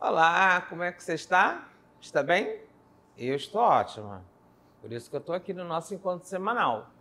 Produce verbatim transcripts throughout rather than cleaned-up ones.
Olá, como é que você está? Está bem? Eu estou ótima. Por isso que eu estou aqui no nosso encontro semanal.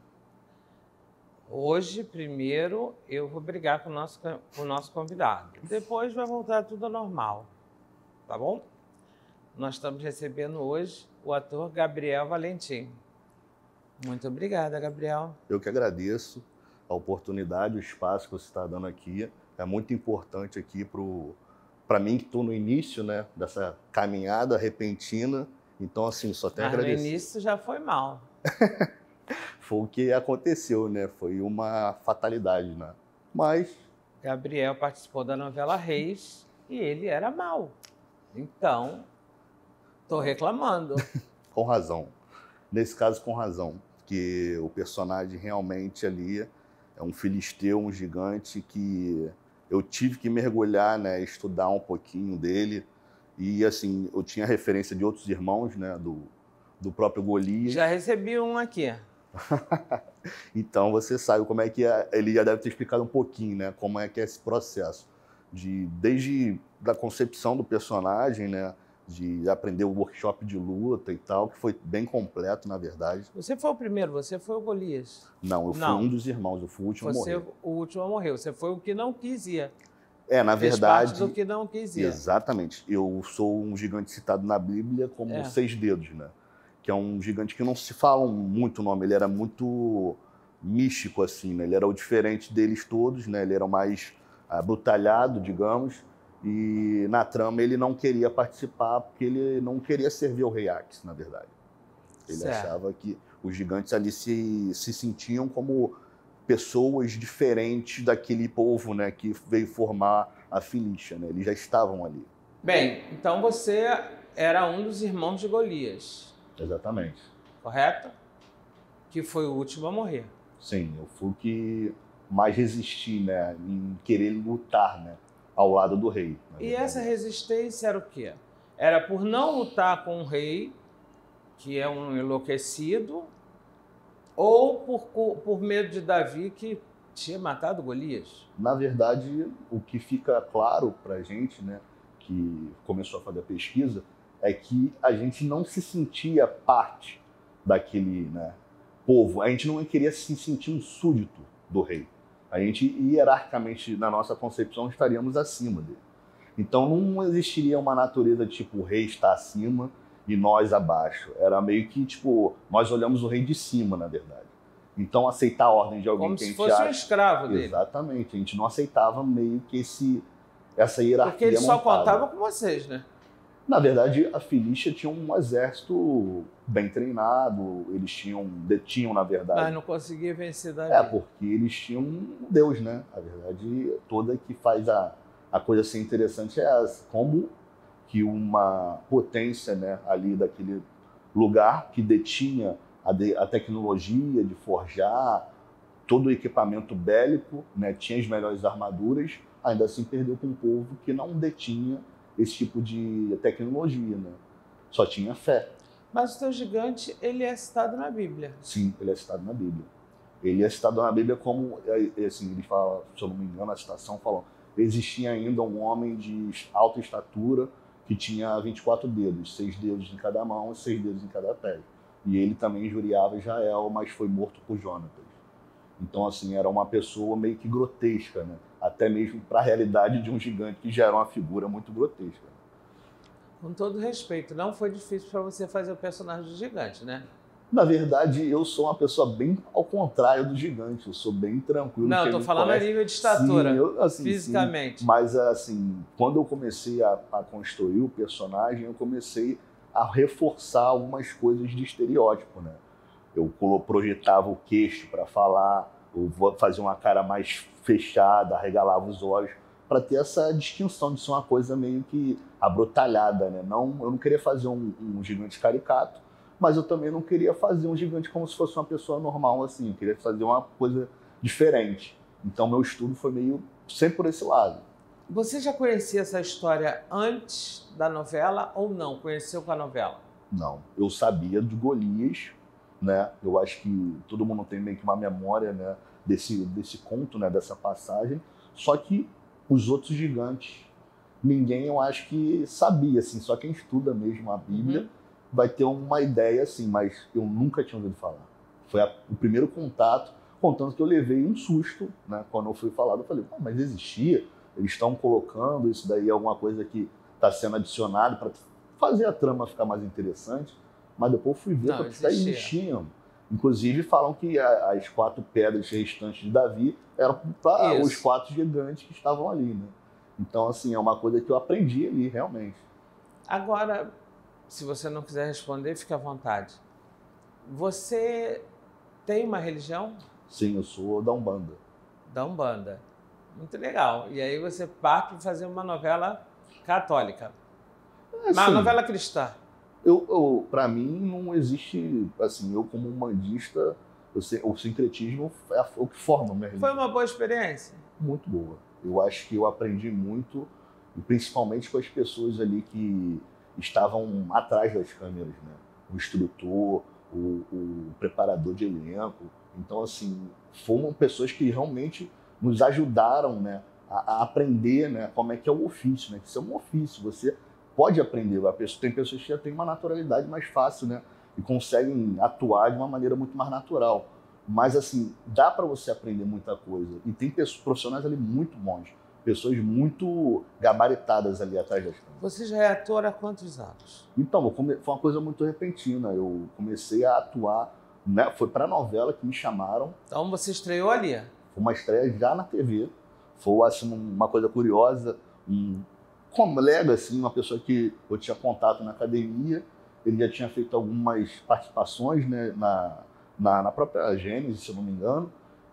Hoje, primeiro, eu vou brigar com o nosso, com o nosso convidado. Depois vai voltar tudo ao normal, tá bom? Nós estamos recebendo hoje o ator Gabriel Valentim. Muito obrigada, Gabriel. Eu que agradeço a oportunidade, o espaço que você está dando aqui. É muito importante aqui para mim, que estou no início, né, dessa caminhada repentina. Então, assim, só tenho a Mas no agradecer. início já foi mal. Foi o que aconteceu, né? Foi uma fatalidade, né? Mas... Gabriel participou da novela Reis e ele era mau. Então, estou reclamando. Com razão. Nesse caso, com razão. Que o personagem realmente ali é um filisteu, um gigante que eu tive que mergulhar, né? Estudar um pouquinho dele. E, assim, eu tinha referência de outros irmãos, né? Do, do próprio Golias. Já recebi um aqui. Então você sabe como é que é, ele já deve ter explicado um pouquinho, né, como é que é esse processo de desde da concepção do personagem, né, de aprender o workshop de luta e tal, que foi bem completo, na verdade. Você foi o primeiro, você foi o Golias. Não, eu fui Não. um dos irmãos, eu fui o último a Você morrer. o último a morrer, você foi o que não quis ir. É, na Fez verdade, parte do que não quis ir. exatamente. Eu sou um gigante citado na Bíblia como É. seis dedos, né? Que é um gigante que não se fala muito o nome, ele era muito místico, assim, né? Ele era o diferente deles todos, né? Ele era o mais abrutalhado, digamos, e na trama ele não queria participar porque ele não queria servir ao rei Axe, na verdade. Ele Certo. achava que os gigantes ali se, se sentiam como pessoas diferentes daquele povo, né? Que veio formar a Filístia, né? Eles já estavam ali. Bem, então você era um dos irmãos de Golias. Exatamente. Correto? Que foi o último a morrer. Sim, eu fui o que mais resisti, né, em querer lutar, né, ao lado do rei. E essa resistência era o quê? Era por não lutar com o rei, que é um enlouquecido, ou por, por medo de Davi, que tinha matado Golias? Na verdade, o que fica claro pra gente, né, que começou a fazer a pesquisa, é que a gente não se sentia parte daquele, né, povo. A gente não queria se sentir um súdito do rei. A gente, hierarquicamente, na nossa concepção, estaríamos acima dele. Então não existiria uma natureza tipo o rei está acima e nós abaixo. Era meio que, tipo, nós olhamos o rei de cima, na verdade. Então aceitar a ordem de alguém Como que a se gente fosse acha... um escravo dele. Exatamente. A gente não aceitava meio que esse, essa hierarquia Porque ele só montada. contava com vocês, né? Na verdade, a Filístia tinha um exército bem treinado, eles tinham, detinham, na verdade. Mas não conseguia vencer Davi. É, porque eles tinham um Deus, né? A verdade toda que faz a, a coisa ser interessante é essa. Como que uma potência, né, ali daquele lugar que detinha a, de, a tecnologia de forjar, todo o equipamento bélico, né, tinha as melhores armaduras, ainda assim perdeu para um povo que não detinha esse tipo de tecnologia, né? Só tinha fé. Mas o teu gigante, ele é citado na Bíblia. Sim, ele é citado na Bíblia. Ele é citado na Bíblia como, assim, ele fala, se eu não me engano, a citação fala, existia ainda um homem de alta estatura que tinha vinte e quatro dedos, seis dedos em cada mão e seis dedos em cada pé. E ele também injuriava Israel, mas foi morto por Jonatas. Então, assim, era uma pessoa meio que grotesca, né? Até mesmo para a realidade de um gigante que já era uma figura muito grotesca. Com todo respeito, não foi difícil para você fazer o personagem do gigante, né? Na verdade, eu sou uma pessoa bem ao contrário do gigante. Eu sou bem tranquilo. Não, eu tô falando a nível de estatura, sim, eu, assim, fisicamente. Sim, mas, assim, quando eu comecei a, a construir o personagem, eu comecei a reforçar algumas coisas de estereótipo, né? Eu projetava o queixo para falar, eu fazia uma cara mais fechada, arregalava os olhos, para ter essa distinção de ser uma coisa meio que abrutalhada, né? Não, eu não queria fazer um, um gigante caricato, mas eu também não queria fazer um gigante como se fosse uma pessoa normal, assim. Eu queria fazer uma coisa diferente. Então, meu estudo foi meio sempre por esse lado. Você já conhecia essa história antes da novela ou não? Conheceu com a novela? Não. Eu sabia de Golias, né? Eu acho que todo mundo tem meio que uma memória, né, desse, desse conto, né, dessa passagem. Só que os outros gigantes ninguém, eu acho que sabia, assim, só quem estuda mesmo a Bíblia uhum. vai ter uma ideia, assim, mas eu nunca tinha ouvido falar. Foi a, o primeiro contato, contando que eu levei um susto, né? Quando eu fui falar, eu falei, ah, mas existia? Eles estão colocando isso daí, alguma coisa que está sendo adicionada para fazer a trama ficar mais interessante, mas depois eu fui ver Não, que existia. existiam. Inclusive falam que a, as quatro pedras restantes de Davi eram para os quatro gigantes que estavam ali, né? Então, assim, é uma coisa que eu aprendi ali, realmente. Agora, se você não quiser responder, fique à vontade. Você tem uma religião? Sim, eu sou da Umbanda. Da Umbanda. Muito legal. E aí você parte para fazer uma novela católica. É, uma sim. novela cristã. Eu, eu, para mim, não existe, assim, eu como umbandista, eu sei, o sincretismo é o que forma a minha religião. Foi uma boa experiência? Muito boa. Eu acho que eu aprendi muito, e principalmente com as pessoas ali que estavam atrás das câmeras, né? O instrutor, o, o preparador de elenco. Então, assim, foram pessoas que realmente nos ajudaram, né, a, a aprender, né, como é que é o ofício, né? Que isso é um ofício, você pode aprender. A pessoa, tem pessoas que já têm uma naturalidade mais fácil, né? E conseguem atuar de uma maneira muito mais natural. Mas, assim, dá para você aprender muita coisa. E tem pessoas, profissionais ali muito bons. Pessoas muito gabaritadas ali atrás das câmeras. Você já é ator há quantos anos? Então, foi uma coisa muito repentina. Eu comecei a atuar, né? Foi para a novela que me chamaram. Então, você estreou ali? Foi uma estreia já na T V. Foi, assim, uma coisa curiosa. Um colega, assim, uma pessoa que eu tinha contato na academia. Ele já tinha feito algumas participações, né, na... Na, na própria Gênesis, se eu não me engano,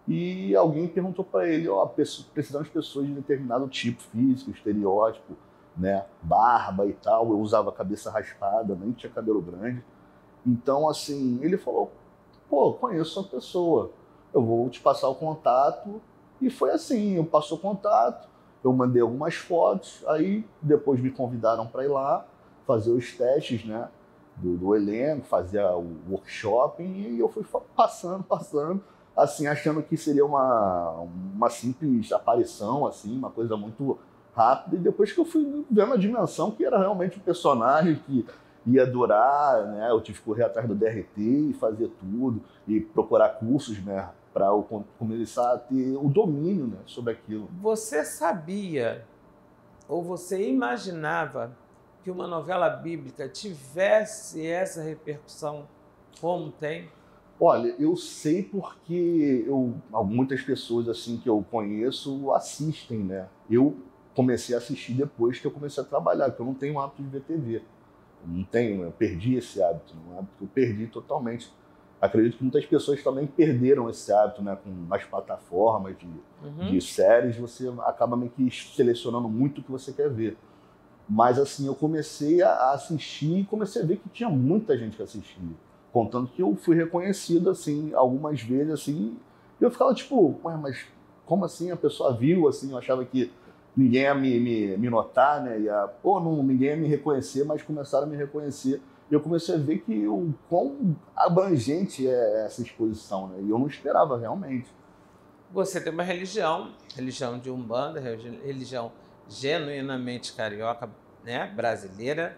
e alguém perguntou para ele, ó, oh, precisamos de pessoas de determinado tipo físico, estereótipo, né, barba e tal. Eu usava cabeça raspada, nem tinha cabelo grande. Então, assim, ele falou, pô, conheço a pessoa, eu vou te passar o contato. E foi assim, eu passou o contato, eu mandei algumas fotos, aí depois me convidaram para ir lá fazer os testes, né, Do, do elenco, fazia o workshop, e eu fui passando, passando, assim, achando que seria uma, uma simples aparição, assim, uma coisa muito rápida, e depois que eu fui vendo a dimensão que era realmente um personagem que ia durar, né, eu tive que correr atrás do D R T e fazer tudo, e procurar cursos, né, para eu começar a ter o domínio, né, sobre aquilo. Você sabia, ou você imaginava que uma novela bíblica tivesse essa repercussão como tem? Olha, eu sei porque eu, muitas pessoas assim que eu conheço assistem, né? Eu comecei a assistir depois que eu comecei a trabalhar, porque eu não tenho hábito de ver T V. Eu não tenho, eu perdi esse hábito, um hábito que eu perdi totalmente. Acredito que muitas pessoas também perderam esse hábito, né? Com as plataformas de, uhum. de séries, você acaba meio que selecionando muito o que você quer ver. Mas, assim, eu comecei a assistir e comecei a ver que tinha muita gente que assistia. Contando que eu fui reconhecido, assim, algumas vezes, assim. E eu ficava, tipo, ué, mas como assim a pessoa viu, assim? Eu achava que ninguém ia me, me, me notar, né? Ia, pô, não, ninguém ia me reconhecer, mas começaram a me reconhecer. E eu comecei a ver que o quão abrangente é essa exposição, né? E eu não esperava, realmente. Você tem uma religião, religião de Umbanda, religião genuinamente carioca, né, brasileira,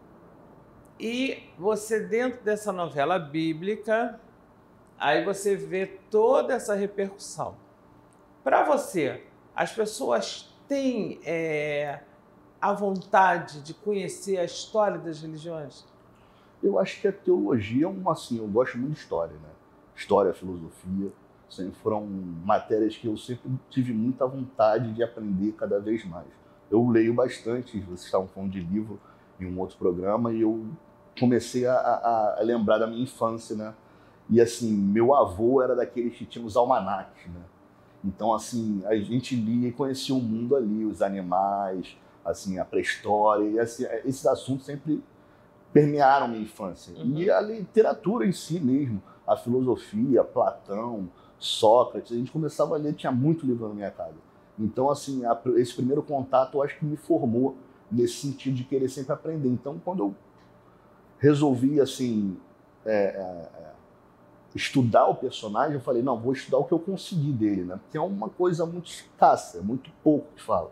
e você dentro dessa novela bíblica, aí você vê toda essa repercussão. Para você, as pessoas têm é, a vontade de conhecer a história das religiões? Eu acho que a teologia é uma, assim, eu gosto muito de história, né? História, filosofia, sempre foram matérias que eu sempre tive muita vontade de aprender cada vez mais. Eu leio bastante, vocês estavam falando de livro em um outro programa, e eu comecei a, a, a lembrar da minha infância, né? E assim, meu avô era daqueles que tinha os almanaques, né? Então, assim, a gente lia e conhecia o mundo ali, os animais, assim, a pré-história, e assim, esses assuntos sempre permearam minha infância. Uhum. E a literatura em si mesmo, a filosofia, Platão, Sócrates, a gente começava a ler, tinha muito livro na minha casa. Então, assim, a, esse primeiro contato eu acho que me formou nesse sentido de querer sempre aprender. Então, quando eu resolvi, assim, é, é, estudar o personagem, eu falei, não, vou estudar o que eu consegui dele, né? Porque é uma coisa muito escassa, é muito pouco que fala.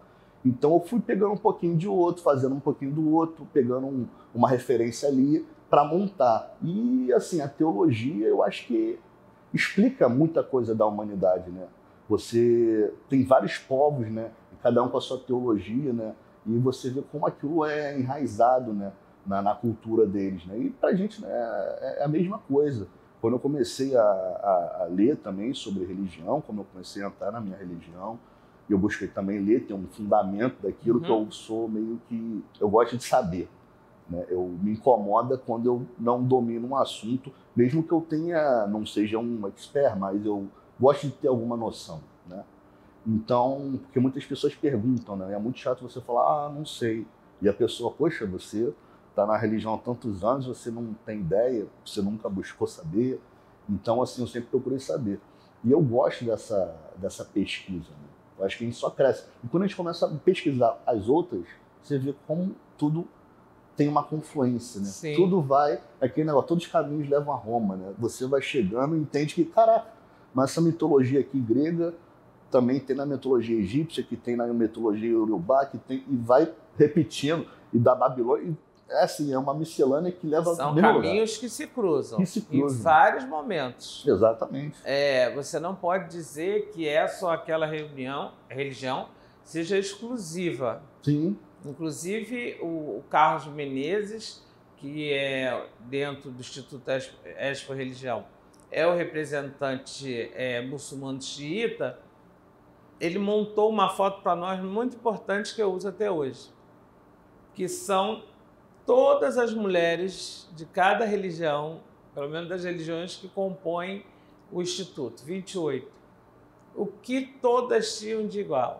Então eu fui pegando um pouquinho de outro, fazendo um pouquinho do outro, pegando um, uma referência ali para montar. E assim, a teologia, eu acho que explica muita coisa da humanidade, né? Você tem vários povos, né? Cada um com a sua teologia, né? E você vê como aquilo é enraizado, né? Na, na cultura deles, né? E pra gente, né, é a mesma coisa. Quando eu comecei a, a, a ler também sobre religião, como eu comecei a entrar na minha religião, eu busquei também ler, ter um fundamento daquilo, uhum, que eu sou meio que... Eu gosto de saber, né? Eu me incomoda quando eu não domino um assunto, mesmo que eu tenha, não seja um expert, mas eu gosto de ter alguma noção, né? Então, porque muitas pessoas perguntam, né? É muito chato você falar, ah, não sei. E a pessoa, poxa, você está na religião há tantos anos, você não tem ideia, você nunca buscou saber. Então, assim, eu sempre procurei saber. E eu gosto dessa, dessa pesquisa, né? Eu acho que a gente só cresce. E quando a gente começa a pesquisar as outras, você vê como tudo tem uma confluência, né? Sim. Tudo vai, aquele negócio, todos os caminhos levam a Roma, né? Você vai chegando e entende que, caraca, mas essa mitologia aqui grega também tem na mitologia egípcia, que tem na mitologia iorubá, que tem, e vai repetindo, e da Babilônia, e, é assim, é uma miscelânea que leva... São caminhos lugar. que se cruzam, que se cruzam em vários momentos. Exatamente. É, você não pode dizer que é só aquela reunião, religião seja exclusiva. Sim. Inclusive, o, o Carlos Menezes, que é dentro do Instituto Expo Religião, é o representante é, muçulmano xiita, ele montou uma foto para nós muito importante que eu uso até hoje, que são todas as mulheres de cada religião, pelo menos das religiões que compõem o Instituto, vinte e oito. O que todas tinham de igual?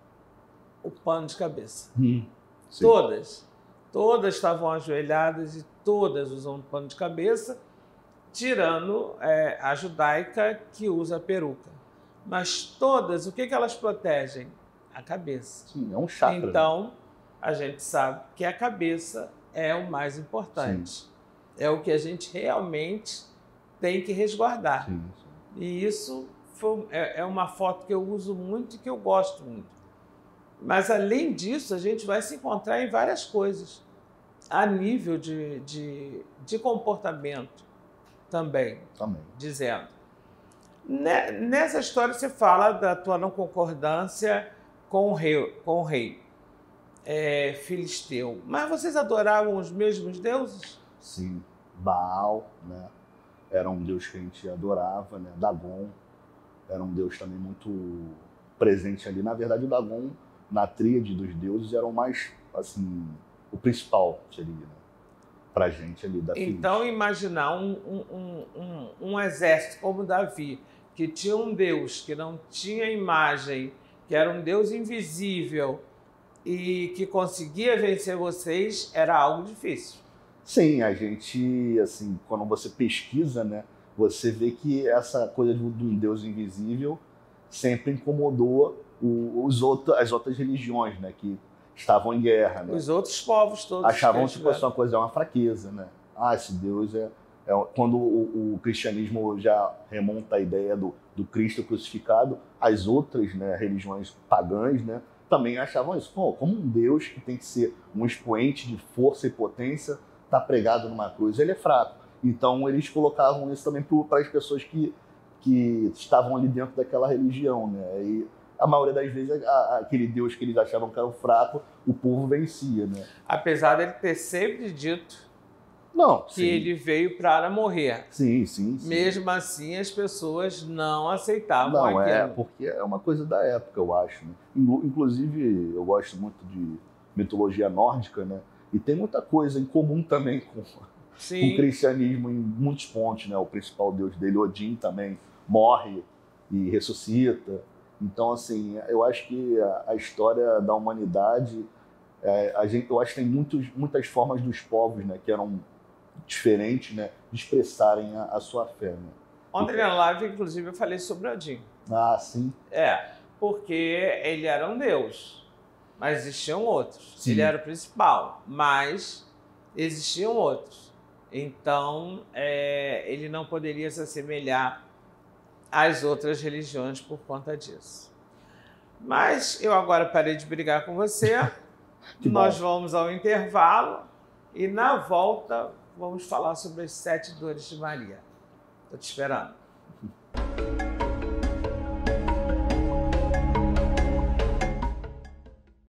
O pano de cabeça. Hum, todas. Todas estavam ajoelhadas e todas usam pano de cabeça, tirando é, a judaica, que usa peruca. Mas todas, o que, que elas protegem? A cabeça. Sim, é um chakra. Então, a gente sabe que a cabeça é o mais importante. Sim. É o que a gente realmente tem que resguardar. Sim, sim. E isso foi, é, é uma foto que eu uso muito e que eu gosto muito. Mas, além disso, a gente vai se encontrar em várias coisas, a nível de, de, de comportamento também, também, dizendo. Nessa história você fala da tua não concordância com o rei, com o rei é, filisteu. Mas vocês adoravam os mesmos deuses? Sim. Baal, né? Era um deus que a gente adorava, né? Dagon era um deus também muito presente ali. Na verdade, o Dagon, na tríade dos deuses, era o mais, assim, o principal seria, né? Pra gente ali da Então, imaginar um, um, um, um exército como Davi, que tinha um Deus que não tinha imagem, que era um Deus invisível e que conseguia vencer vocês, era algo difícil. Sim, a gente, assim, quando você pesquisa, né, você vê que essa coisa de um Deus invisível sempre incomodou o, os outros, as outras religiões, né, que estavam em guerra, né? Os outros povos todos. Achavam que tipo, essa coisa é uma fraqueza, né? Ah, esse Deus é... é quando o, o cristianismo já remonta a ideia do, do Cristo crucificado, as outras, né, religiões pagãs, né, também achavam isso. Pô, como um Deus que tem que ser um expoente de força e potência está pregado numa cruz, ele é fraco. Então eles colocavam isso também para as pessoas que, que estavam ali dentro daquela religião, né? E a maioria das vezes, a, a, aquele Deus que eles achavam que era o fraco, o povo vencia, né? Apesar dele ter sempre dito não, que sim. ele veio para morrer. Sim, sim, sim. Mesmo assim, as pessoas não aceitavam não, aquilo. É, porque é uma coisa da época, eu acho. Né? Inclusive, eu gosto muito de mitologia nórdica, né? E tem muita coisa em comum também com, com o cristianismo em muitos pontos, né? O principal deus dele, Odin, também morre e ressuscita. Então, assim, eu acho que a, a história da humanidade, é, a gente, eu acho que tem muitos, muitas formas dos povos, né, que eram diferentes, né, de expressarem a, a sua fé. Né? Ontem na live, inclusive, eu falei sobre Odin. Ah, sim. É, porque ele era um deus, mas existiam outros. Sim. Ele era o principal, mas existiam outros. Então, é, ele não poderia se assemelhar às outras religiões por conta disso. Mas eu agora parei de brigar com você. Nós vamos ao intervalo e na volta vamos falar sobre as sete dores de Maria. Estou te esperando.